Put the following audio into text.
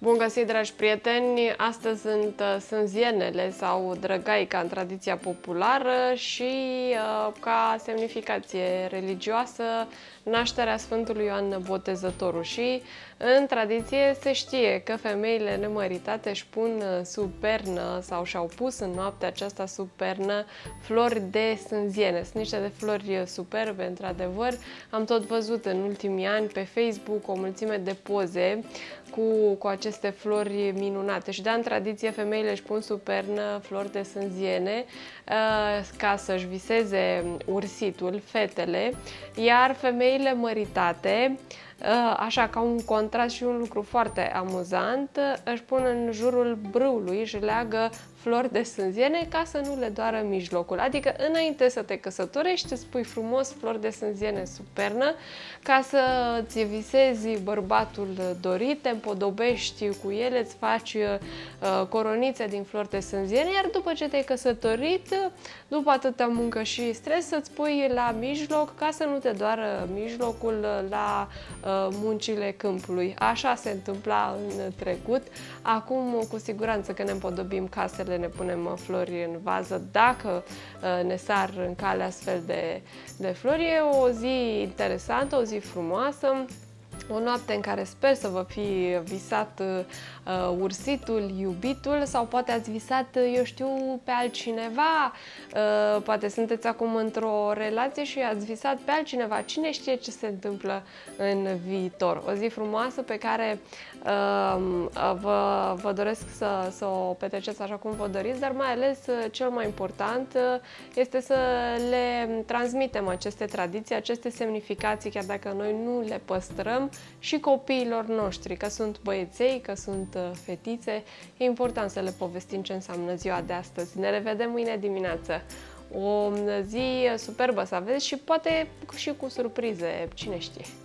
Bun găsit, dragi prieteni! Astăzi sunt sânzienele sau drăgaica în tradiția populară și ca semnificație religioasă nașterea Sfântului Ioan Botezătorul. Și în tradiție se știe că femeile nemăritate își pun sub pernă sau și-au pus în noaptea aceasta sub pernă flori de sânziene. Sunt niște de flori superbe, într-adevăr. Am tot văzut în ultimii ani pe Facebook o mulțime de poze cu aceste flori minunate. Și în tradiție femeile își pun sub pernă flori de sânziene ca să-și viseze ursitul, fetele, iar femeile măritate, așa ca un contrast și un lucru foarte amuzant, își pun în jurul brâului, își leagă flori de sânziene ca să nu le doară mijlocul. Adică înainte să te căsătorești îți pui frumos flori de sânziene sub pernă ca să ți visezi bărbatul dorit, te împodobești cu ele, îți faci coronițe din flori de sânziene, iar după ce te-ai căsătorit, după atâta muncă și stres, să-ți pui la mijloc ca să nu te doară mijlocul la muncile câmpului. Așa se întâmpla în trecut. Acum, cu siguranță că ne împodobim casele, ne punem flori în vază dacă ne sar în cale astfel de flori. E o zi interesantă, o zi frumoasă, o noapte în care sper să vă fi visat ursitul, iubitul, sau poate ați visat, eu știu, pe altcineva, poate sunteți acum într-o relație și ați visat pe altcineva. Cine știe ce se întâmplă în viitor. O zi frumoasă pe care vă doresc să o petreceți așa cum vă doriți, dar mai ales cel mai important este să le transmitem aceste tradiții, aceste semnificații, chiar dacă noi nu le păstrăm, și copiilor noștri, că sunt băieței, că sunt fetițe. E important să le povestim ce înseamnă ziua de astăzi. Ne revedem mâine dimineață. O zi superbă să aveți și poate și cu surprize, cine știe.